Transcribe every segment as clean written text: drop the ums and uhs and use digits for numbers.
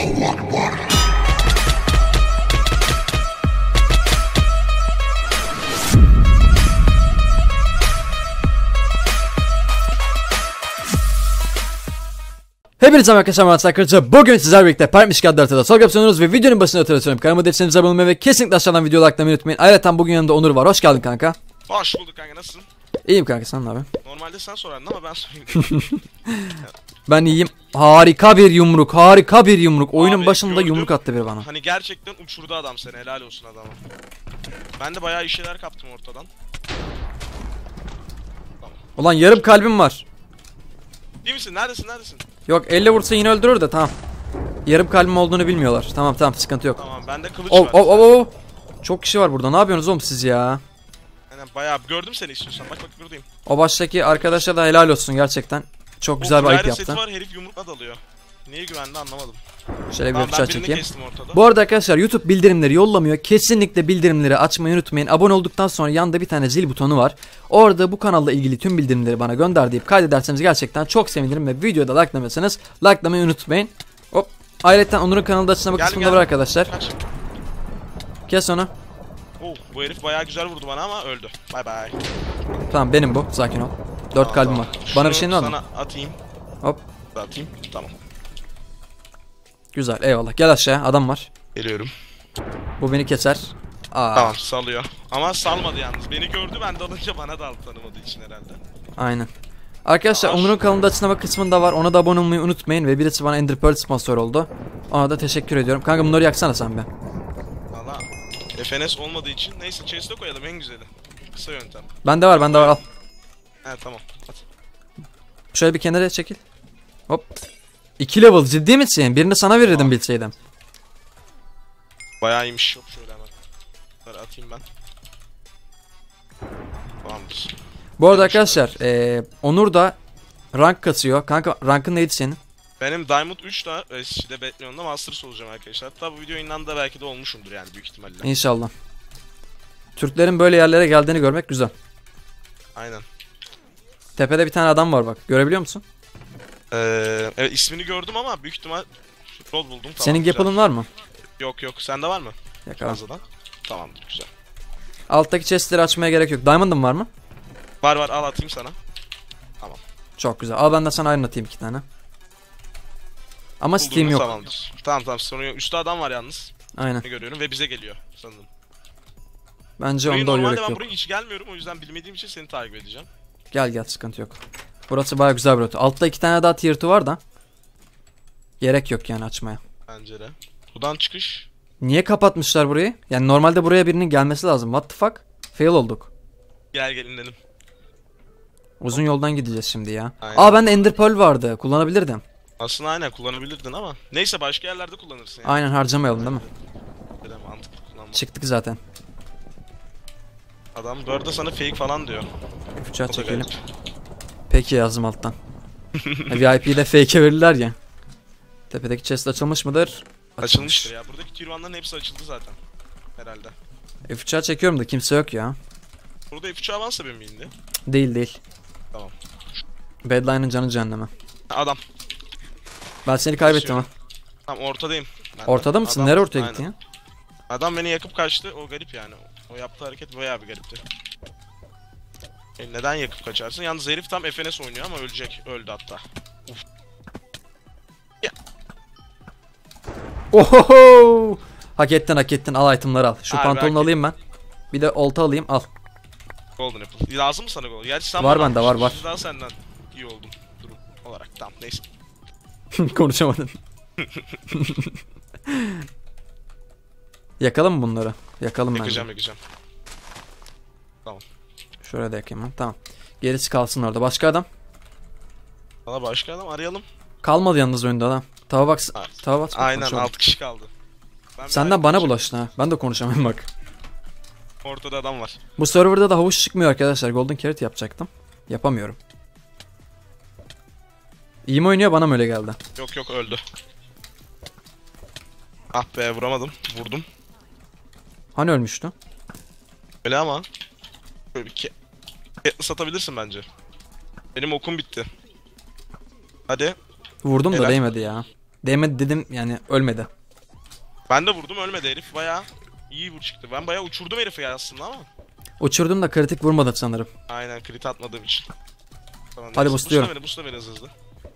Hepinize arkadaşlar arkadaşlar bugün sizlerle birlikte Permiş adlı haritada sol yapıyorsunuz ve videonun başında hatırlatıyorum. Kanalıma desenize abone olmayı ve kesinlikle aşağıdan videoyu likelamayı unutmayın. Ayrıca bugün yanında Onur var. Hoş geldin kanka. Hoş bulduk kanka, nasılsın? İyiyim kanka, sen ne abi? Normalde sen sorardın ama ben sorayım. Ben iyiyim. Harika bir yumruk, harika bir yumruk. Oyunun Abi, başında gördüm. yumruk attı biri bana. Hani gerçekten uçurdu adam seni, helal olsun adama. Ben de bayağı iyi şeyler kaptım ortadan. Ulan yarım kalbim var. Değil misin? Neredesin? Yok, elle vursa yine öldürür de tamam. Yarım kalbim olduğunu bilmiyorlar. Tamam sıkıntı yok. Tamam, bende kılıç Oh, var. oh. Çok kişi var burada. Ne yapıyorsunuz oğlum siz ya? Aynen, bayağı gördüm seni istiyorsan. Bak buradayım. O baştaki arkadaşa da helal olsun gerçekten. Çok güzel bir ayıp yaptı. Seti var, herif yumrukla dalıyor. Niye güvendi anlamadım. Şöyle bir Tamam, bıçağı ben birini çekeyim. kestim ortada. Bu arada arkadaşlar YouTube bildirimleri yollamıyor. Kesinlikle bildirimleri açmayı unutmayın. Abone olduktan sonra yanında bir tane zil butonu var. Orada bu kanalla ilgili tüm bildirimleri bana gönder deyip kaydederseniz gerçekten çok sevinirim ve videoda likelamayı unutmayın. Hop. Ayrıca Onur'un kanalı da açıklama kısmında var arkadaşlar. Kaç. Kes onu. Oh, bu herif bayağı güzel vurdu bana ama öldü. Bay bay. Tamam, benim bu. Sakin ol. 4 kalbim var. Bana bir şeyin var mı? Sana atayım. Hop. Atayım. Tamam. Güzel, eyvallah. Gel aşağıya, adam var. Geliyorum. Bu beni keser. Aa. Tamam, salıyor. Ama salmadı yalnız. Beni gördü, ben dalınca bana daldı, tanımadığı için herhalde. Aynen. Arkadaşlar Onur'un kanalında açıklama kısmında var. Ona da abone olmayı unutmayın ve birisi bana Ender Pearl sponsor oldu. Ona da teşekkür ediyorum. Kanka bunları yaksana sen be. Valla FNS olmadığı için neyse chest'e koyalım, en güzeli. Kısa yöntem. Bende var al. He tamam. At. Şöyle bir kenara çekil. Hop. 2 level, ciddi misin? Birini sana verirdim bilseydim. Bayağı iyiymiş. Yok şöyle hemen. Bunları atayım ben. Tamamdır. Bu arada arkadaşlar Onur da rank kasıyor. Kanka rankın neydi senin? Benim Diamond 3 da işte Batman'da Masters olacağım arkadaşlar. Hatta bu video yayınlandı, belki de olmuşumdur yani büyük ihtimalle. İnşallah. Türklerin böyle yerlere geldiğini görmek güzel. Aynen. Tepede bir tane adam var bak. Görebiliyor musun? Evet, ismini gördüm ama büyük ihtimal rol buldum. Tamam, Senin güzel. Gapple'ın var mı? Yok. Sende var mı? Yakala. Fazladan. Tamamdır, güzel. Alttaki chestleri açmaya gerek yok. Diamond'ın var mı? Var, al atayım sana. Tamam. Çok güzel. Al ben de sana iron atayım 2 tane. Ama Steam yok. Tamamdır. Tamam, sorun yok. Üstte adam var yalnız. Aynen. Ne görüyorum ve bize geliyor sanırım. Bence onda o Normalde yörük ben yok. buraya hiç gelmiyorum, o yüzden bilmediğim için seni takip edeceğim. Gel sıkıntı yok. Burası baya güzel bir rota. Altta 2 tane daha tier 2 var da. Gerek yok yani açmaya. Pencere. Buradan çıkış. Niye kapatmışlar burayı? Yani normalde buraya birinin gelmesi lazım. What the fuck? Fail olduk. Gelin dedim. Uzun yoldan gideceğiz şimdi ya. Aynen. Aa, bende Ender Pearl vardı. Kullanabilirdim. Aslında aynen kullanabilirdin ama. Neyse, başka yerlerde kullanırsın yani. Aynen, harcamayalım değil mi? Böyle mantıklı kullanma. Çıktık zaten. Adam bu arada sana fake falan diyor. Bıçağı O da çekelim. garip. Peki yazdım alttan. VIP'de fake'e verirler ya. Tepedeki chest açılmış mıdır? Açılmıştır ya. Buradaki tier 1'ların hepsi açıldı zaten. Herhalde. F3'e çekiyorum da kimse yok ya. Burada F3 avansa benim indi. Değil. Tamam. Badline'ın canı cehenneme. Adam. Ben seni kaybettim ha. Tamam, ortadayım. Ben Ortada mısın? Adam- Nereye ortaya Aynen. gittin ya? Adam beni yakıp kaçtı. O garip yani. O yaptığı hareket bayağı bir garipti. Neden yakıp kaçarsın? Yalnız herif tam FNS oynuyor ama ölecek. Öldü hatta. Uf. Ohoho! Hak ettin, al itemları al. Şu Harbi pantolonu hak alayım ben. Bir de olta alayım, al. Golden Apple. Lazım mı sana gol? Gerçi sen Var bana bende, almışsın. var. Şimdi daha senden iyi oldum durum olarak. Tamam, neyse. Konuşamadın. Yakalım mı bunları? Yakalım bence. Yakacağım. Şuraya da yakayım ben. Tamam. Gerisi kalsın orada. Başka adam? Valla başka adam arayalım. Kalmadı yalnız oyunda adam. Tava bak. Tava bak. Aynen, 6 kişi kaldı. Ben Senden bana bulaştın ha. Ben de konuşamayayım bak. Ortada adam var. Bu serverda da havuç çıkmıyor arkadaşlar. Golden Carrot yapacaktım. Yapamıyorum. İyi mi oynuyor, bana mı öyle geldi? Yok, öldü. Ah be, vuramadım. Vurdum. Hani ölmüştü? Öyle ama. Böyle bir satabilirsin bence. Benim okum bitti. Hadi. Vurdum da Helal. değmedi ya. Değmedi dedim yani, ölmedi. Ben de vurdum, ölmedi herif. Bayağı iyi vur çıktı. Ben bayağı uçurdum herifi ya aslında ama. Uçurdum da kritik vurmadı sanırım. Aynen, crit atmadığım için. Tamam, Hadi neyse. boostluyorum. Boostla beni hızlı.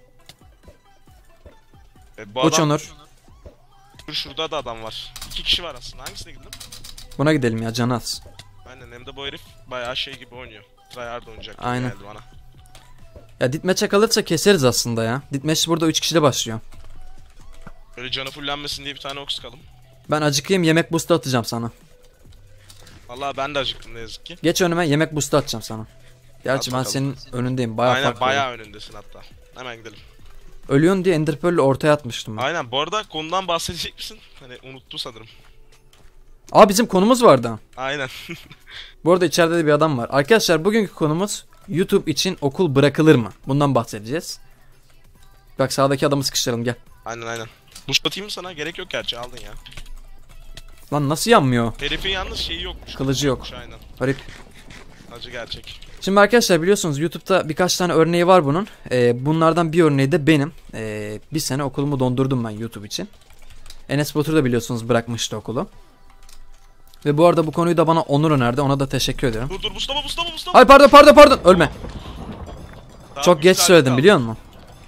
Bu Uç adam... Onur. Şurada da adam var. 2 kişi var aslında. Hangisine gidelim? Buna gidelim ya, canı az. Aynen, hem de bu herif bayağı şey gibi oynuyor. Tryhard oynayacak gibi Aynen. geldi bana. Ya ditmeçe kalırsa keseriz aslında ya. Ditmeç burada 3 kişide başlıyor. Böyle canı fullenmesin diye bir tane ok sıkalım. Ben acıkayım, yemek boost'u atacağım sana. Vallahi ben de acıktım ne yazık ki. Geç önüme, yemek boost'u atacağım sana. Gerçi At ben bakalım. senin önündeyim, bayağı Aynen, fark var. bayağı önündesin hatta. Hemen gidelim. Ölüyorsun diye Ender Pearl'ü ortaya atmıştım ben. Aynen, bu arada konudan bahsedecek misin? Hani unuttu sanırım. Aa, bizim konumuz vardı. Aynen. Bu arada içeride de bir adam var. Arkadaşlar bugünkü konumuz YouTube için okul bırakılır mı? Bundan bahsedeceğiz. Bak sağdaki adamı sıkıştıralım, gel. Aynen. Boost atayım mı sana? Gerek yok gerçi, aldın ya. Lan nasıl yanmıyor? Herifin yalnız şeyi yokmuş. Kılıcı yok. Aynen. Garip. Acı gerçek. Şimdi arkadaşlar biliyorsunuz YouTube'da birkaç tane örneği var bunun. Bunlardan bir örneği de benim. Bir sene okulumu dondurdum ben YouTube için. Enes Batur da biliyorsunuz bırakmıştı okulu. Ve bu arada bu konuyu da bana Onur önerdi. Ona da teşekkür ederim. Dur, bustlama. Ay pardon. Ölme. Daha Çok üç geç kalbim söyledim kaldı. biliyor musun?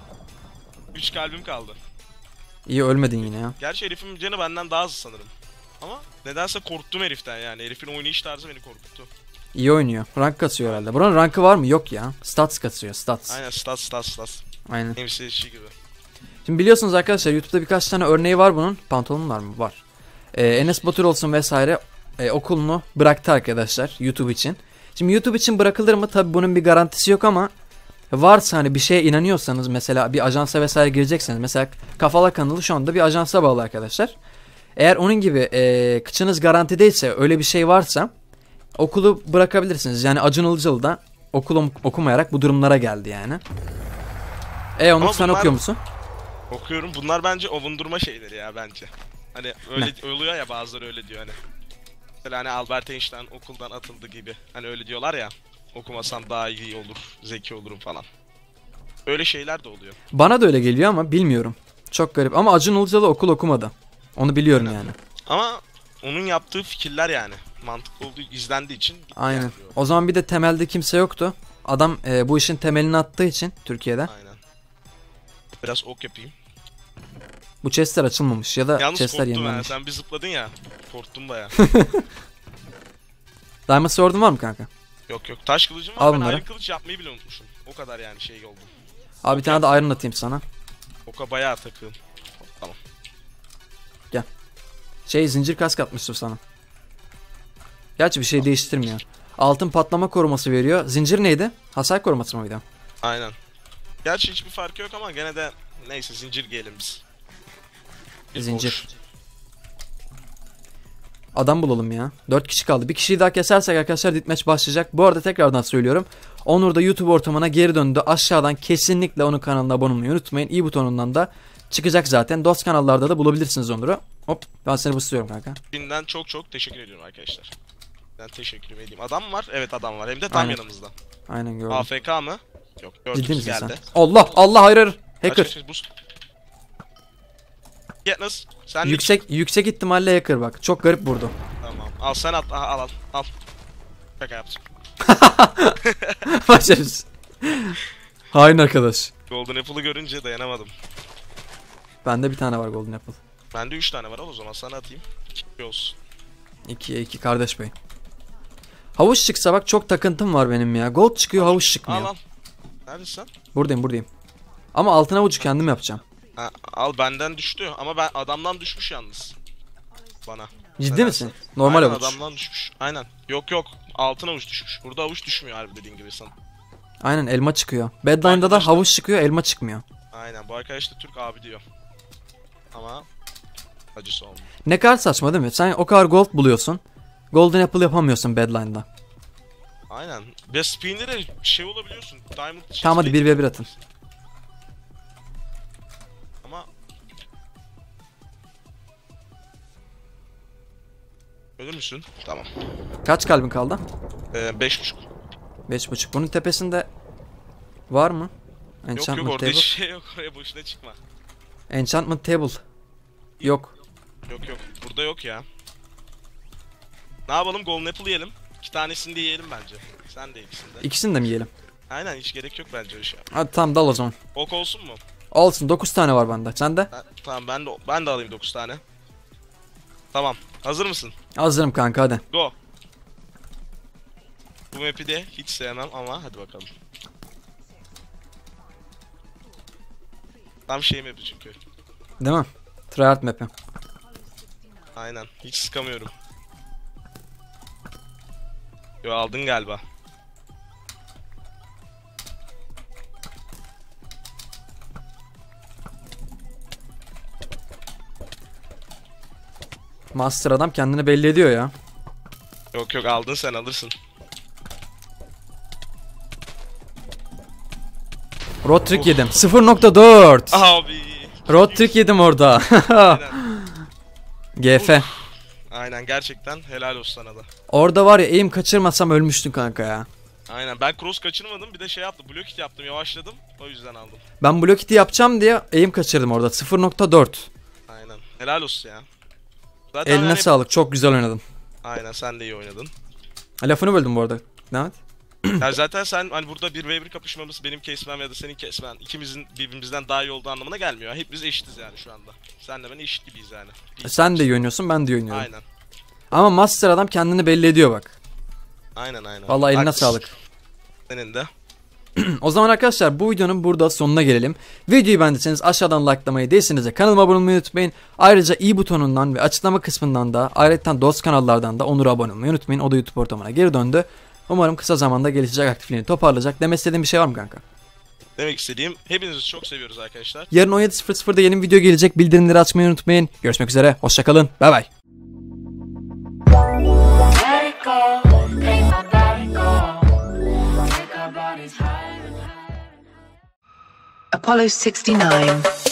3 kalbim kaldı. İyi ölmedin yine ya. Gerçi herifin canı benden daha az sanırım. Ama nedense korktum heriften yani. Herifin oynayış tarzı beni korkuttu. İyi oynuyor. Rank kasıyor herhalde. Buranın rankı var mı? Yok ya. Stats kasıyor. Stats. Aynen, stats. Aynen. MC'si gibi. Şimdi biliyorsunuz arkadaşlar YouTube'da birkaç tane örneği var bunun. Pantolonun var mı? Var. Enes Batur olsun vesaire okulunu bıraktı arkadaşlar YouTube için. Şimdi YouTube için bırakılır mı? Tabi bunun bir garantisi yok ama varsa hani bir şeye inanıyorsanız, mesela bir ajansa vesaire girecekseniz, mesela Kafala kanalı şu anda bir ajansa bağlı arkadaşlar. Eğer onun gibi kıçınız garantideyse, öyle bir şey varsa okulu bırakabilirsiniz. Yani Acun Ilıcalı da okul okumayarak bu durumlara geldi yani. Onur Ama sen bunlar- okuyor musun? Okuyorum. Bunlar bence ovundurma şeyleri ya bence. Hani öyle oluyor ya, bazıları öyle diyor hani. Mesela hani Albert Einstein okuldan atıldı gibi. Hani öyle diyorlar ya. Okumasam daha iyi olur, zeki olurum falan. Öyle şeyler de oluyor. Bana da öyle geliyor ama bilmiyorum. Çok garip ama Acun Ilıcalı okul okumadı. Onu biliyorum Aynen. yani. Ama onun yaptığı fikirler yani mantıklı olduğu, izlendiği için gitti Aynen. yani diyor. O zaman bir de temelde kimse yoktu. Adam bu işin temelini attığı için Türkiye'de. Aynen. Biraz ok yapayım. Bu chestler açılmamış ya da Yalnız chestler korktum ha. yenilenmiş. Sen bir zıpladın ya. Korktum baya. Diamond Sword'un var mı kanka? Yok. Taş kılıcım var. Al Ben bunları. iron kılıç yapmayı bile unutmuşum. O kadar yani şey oldu. Abi bir tane de iron atayım sana. Oka bayağı takığım. Tamam. Zincir kask atmıştım sana. Gerçi bir şey değiştirmiyor. Altın patlama koruması veriyor. Zincir neydi? Hasar koruması mıydı? Aynen. Gerçi hiçbir farkı yok ama gene de neyse, zincir giyelim biz. Bir Zincir. boş. Adam bulalım ya. 4 kişi kaldı. Bir kişiyi daha kesersek arkadaşlar ditmeç başlayacak. Bu arada tekrardan söylüyorum. Onur da YouTube ortamına geri döndü. Aşağıdan kesinlikle onun kanalına abone olmayı unutmayın. İyi butonundan da çıkacak zaten. Dost kanallarda da bulabilirsiniz Onur'u. Hop, ben seni busluyorum kanka. Şimdiden çok teşekkür ediyorum arkadaşlar. Ben teşekkür edeyim. Adam mı var? Evet, adam var. Hem de tam Aynen. yanımızda. Aynen gördüm. AFK mı? Yok. Ciddi Gördünüz misin sen? geldi. Allah hayır. Hacker. Boost. Yetmez. Sen de Yüksek ihtimalle hacker bak. Çok garip vurdu. Tamam. Al sen at. Aha, al. Şaka yaptım. Başarısız. Hain arkadaş. Golden Apple'ı görünce dayanamadım. Bende bir tane var Golden Apple. Bende 3 tane var, o zaman sana atayım. 2 olsun. 2'ye 2 kardeş bey. Havuç çıksa bak, çok takıntım var benim ya. Gold çıkıyor, havuç çıkmıyor. Al. Neredesin sen? Buradayım. Ama altın havucu kendim yapacağım. Ha, al, benden düştü ama ben adamdan düşmüş yalnız. Bana. Ciddi Nedense. misin? Normal Aynen, havuç. adamdan düşmüş. Aynen. Yok. Altın avuç düşmüş. Burada avuç düşmüyor harbi dediğin gibi sana. Aynen, elma çıkıyor. Badline'da da Arkadaşlar- havuç çıkıyor, elma çıkmıyor. Aynen, bu arkadaş da Türk abi diyor. Ama acısı olmuyor. Ne kadar saçma değil mi? Sen o kadar gold buluyorsun. Golden Apple yapamıyorsun Badline'da. Aynen. Ve spinner'e şey olabiliyorsun. Diamond Tamam hadi 1v1 atın. Ama ölür müsün? Tamam. Kaç kalbin kaldı? 5.5. 5.5. Bunun tepesinde var mı? Yok Enchantment orada table. hiç şey yok, oraya boşuna çıkma. Enchantment table. Yok. Yok yok. Burada yok ya. Ne yapalım? Golden apple yiyelim. 2 tanesini de yiyelim bence. Sen de ikisini de. İkisini de mi yiyelim? Aynen, hiç gerek yok bence öyle şey. Hadi tamam, dal o zaman. Ok olsun mu? Olsun, 9 tane var bende. Sende? Tamam, ben de alayım 9 tane. Tamam. Hazır mısın? Hazırım kanka, hadi. Go. Bu map'i de hiç sevmem ama hadi bakalım. Tam şey map'i çünkü. Değil mi? Tryhard map'i. Aynen. Hiç sıkamıyorum. Yo, aldın galiba. Master adam kendini belli ediyor ya. Yok yok, aldın, sen alırsın. Road trick yedim. 0.4. Abi. Road trick yedim orada. Aynen. GF. Aynen, gerçekten helal olsun sana da. Orada var ya, aim kaçırmasam ölmüştün kanka ya. Aynen, ben cross kaçırmadım, bir de şey yaptım, block hit yaptım, yavaşladım, o yüzden aldım. Ben block hit'i yapacağım diye aim kaçırdım orada. 0.4. Aynen, helal olsun ya. Zaten Eline sağlık. Çok güzel oynadın. Aynen, sen de iyi oynadın. Lafını böldüm bu arada. Devam et. Ya zaten sen hani burada 1v1 kapışmamız, benim kesmem ya da senin kesmen ikimizin birbirimizden daha iyi olduğu anlamına gelmiyor. Hepimiz eşitiz yani şu anda. Senle ben eşit gibiyiz yani. Sen de iyi oynuyorsun, ben de iyi oynuyorum. Aynen. Ama Master adam kendini belli ediyor bak. Aynen. Vallahi eline Haklısın. sağlık. Senin de. O zaman arkadaşlar, bu videonun burada sonuna gelelim. Videoyu beğendiyseniz aşağıdan likelamayı, değilseniz de kanalıma abone olmayı unutmayın. Ayrıca i butonundan ve açıklama kısmından da, ayrıca dost kanallardan da Onur'a abone olmayı unutmayın. O da YouTube ortamına geri döndü. Umarım kısa zamanda gelişecek, aktifliğini toparlayacak. Demek istediğim bir şey var mı kanka? Demek istediğim, hepinizi çok seviyoruz arkadaşlar. Yarın 17.00'da yeni bir video gelecek. Bildirimleri açmayı unutmayın. Görüşmek üzere. Hoşçakalın. Bay bay. Apollo 69.